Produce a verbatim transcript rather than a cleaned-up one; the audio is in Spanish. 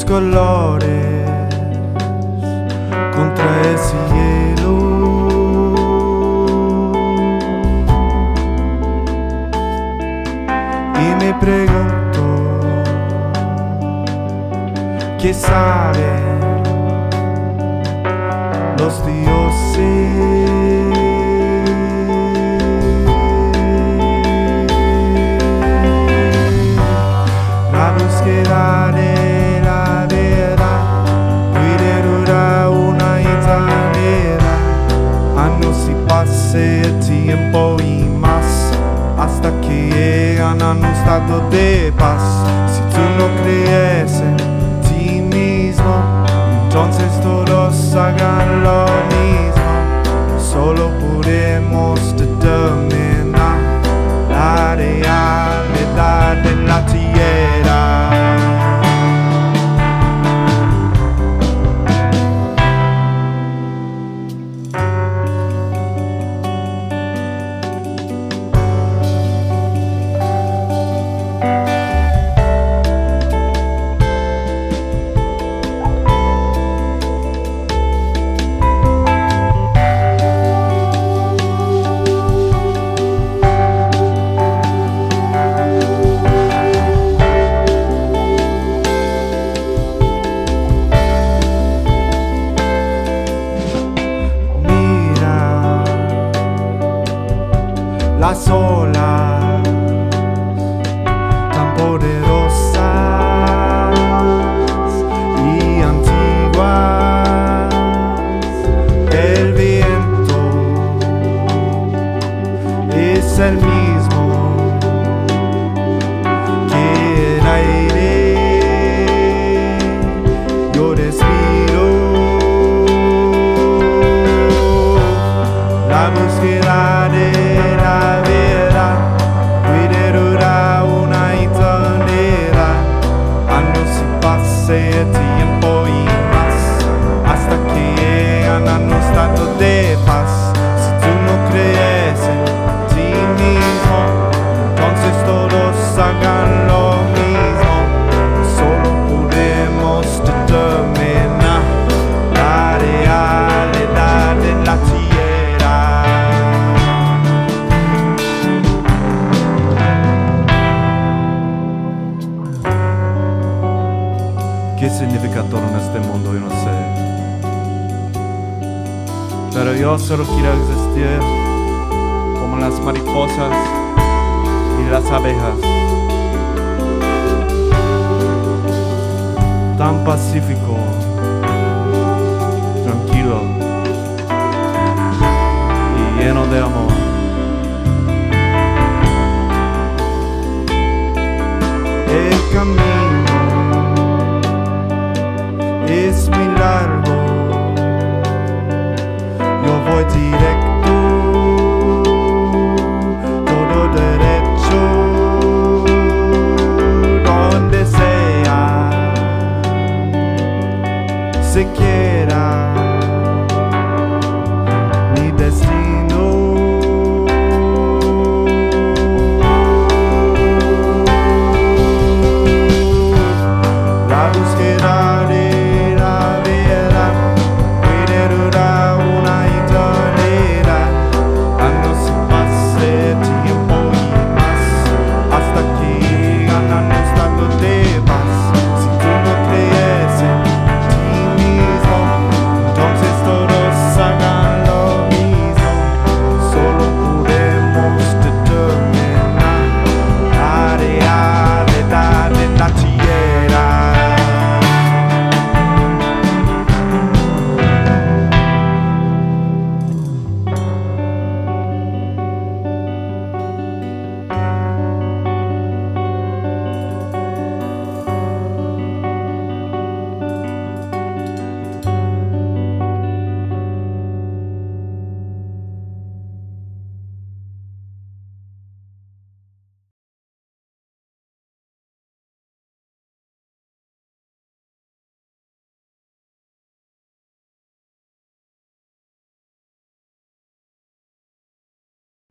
tus colores contra ese hielo. Y me pregunto, ¿qué saben los dioses? La búsqueda de la verdad puede durar una eternidad, años y pase el tiempo y más, hasta que llegan a un estado de paz. Si tú no crees en ti mismo, entonces todos hagan lo mismo. Solo podemos determinar la realidad de la tierra. Las olas tan poderosas y antiguas, el viento es el mismo que el aire, yo respiro. La búsqueda de la verdad puede durar una eternidad, años y pase el tiempo y más, hasta que llegan a un estado de paz. Si tú no crees en ti mismo, entonces todos hagan lo mismo. Solo podemos determinar la realidad de la tierra. ¿Qué significa todo en este mundo? Yo no sé. Pero yo solo quiero existir como las mariposas y las abejas. Tan pacífico, tranquilo y lleno de amor. El camino es muy largo, yo voy directo, todo derecho, donde sea, si quiera mi destino. La búsqueda de tiempo y más, hasta que ganan un estado de